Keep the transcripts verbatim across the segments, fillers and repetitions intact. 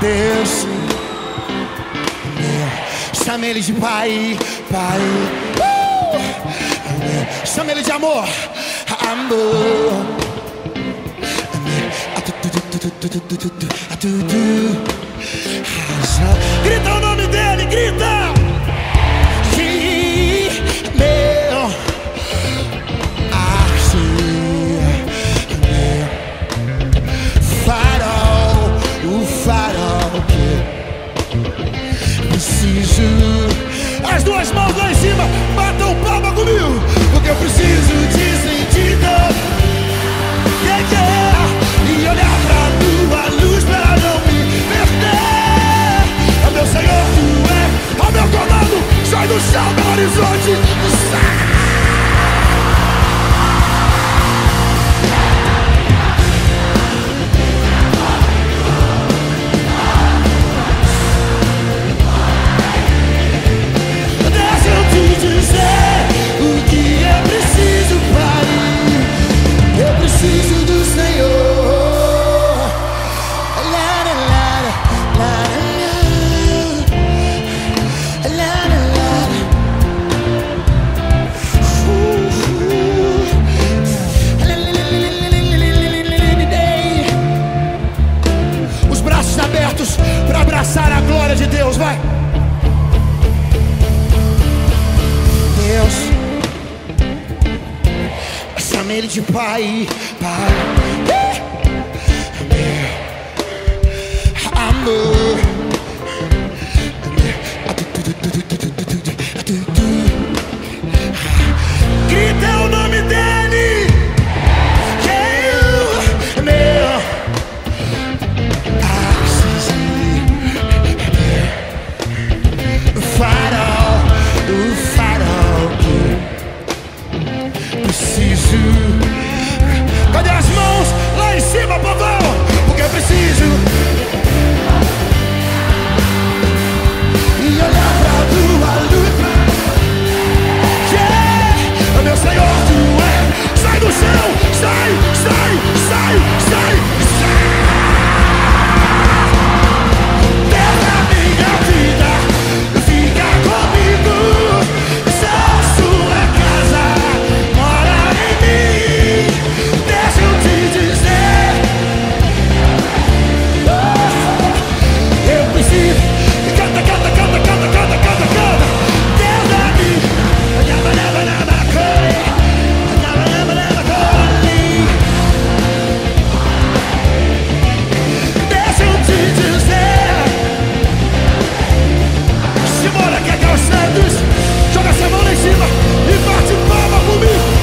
Deus, chama ele de pai, pai. Uh! Chama ele de amor, amor. Grita o nome dele, grita. Meu farol, o farol que preciso. As duas mãos lá em cima, batam palma comigo, porque eu preciso de sentido. Yeah, yeah. E olhar pra tua luz pra não me perder. É meu Senhor, tu é, ao meu comando, sai do chão, meu horizonte do céu. Para abraçar a glória de Deus, vai. Deus, chama ele de pai, pai. Amor, grita o nome dele. Cadê as mãos lá em cima, povão? Porque eu preciso. E olhar pra tua luz. Yeah! Meu Senhor, tu é. Sai do chão, sai, sai, sai, sai, sai. Terra minha vida, fica comigo. Sou sua casa, mora em mim. Deixa eu te dizer, oh, eu preciso. Canta, canta, canta, canta, canta, canta, canta. Deus é mim. Never, never, never could. Never, never, never could. Deixa eu te dizer. Simona, que é que é os Santos? Joga essa mão lá em cima e bate palma comigo.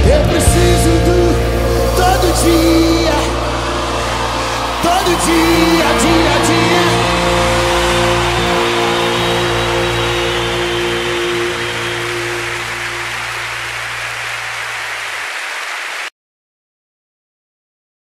Todo dia